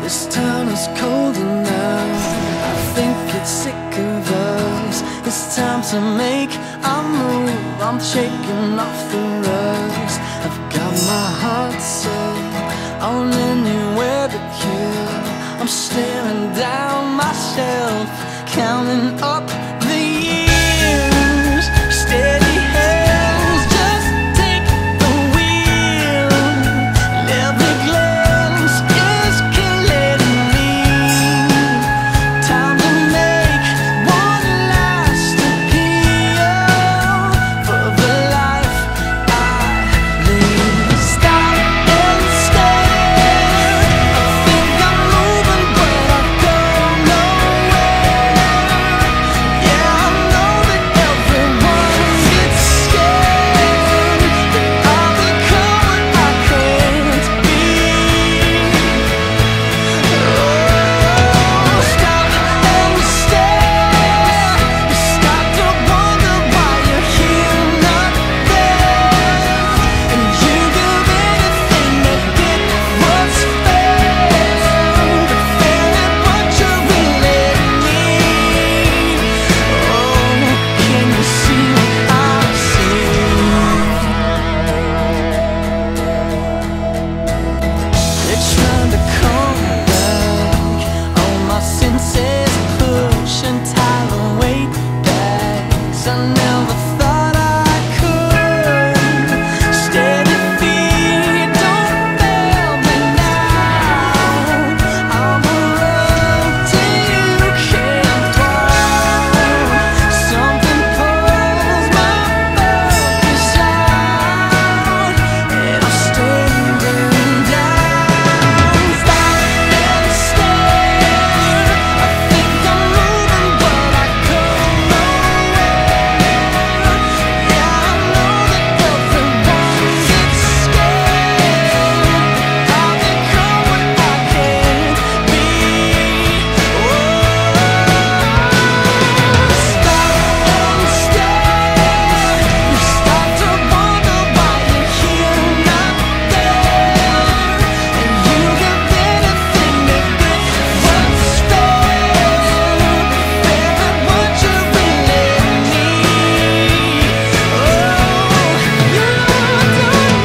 This town is colder now. I think it's sick of us. It's time to make a move. I'm shaking off the rust. I've got my heart set on anywhere but here. I'm staring down myself, counting up the years. Steady hands, just take the wheel. And every glance is killing me. Time to make one last appeal for the life I live. Stop and stare. I think I'm moving, but I go nowhere. Yeah, I know that everyone gets scared, that I'll become what I can't be. Oh, stop and stare. You start to wonder why you're here, not there. And you give anything to get what's fair, but fair at what you really need. Oh, can you see what I see? They're trying to come back. All my senses push and tie the weight back. 'Cause I never thought I could. Steady feet, don't fail me now. I'm a road till you can't fall. Something pulls my focus out, and I'm staring down. Stop and stare. I think I'm moving, but I go nowhere. Yeah, I know that everyone gets scared. I'll become what I can't be. Stop and stare. You start to wonder why you're here, not there. And you give anything to get what's fair, fair at what you really need. Oh, you don't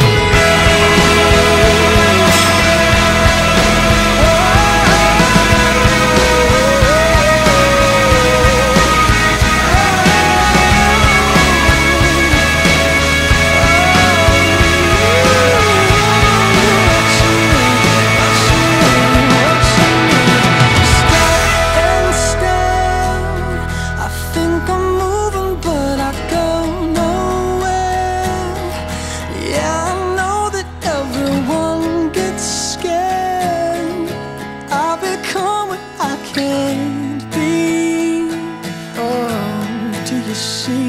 Stop and stare. I think I'm moving, but I go nowhere. Yeah, I know that everyone gets scared. I become what I can't be. Oh, do you see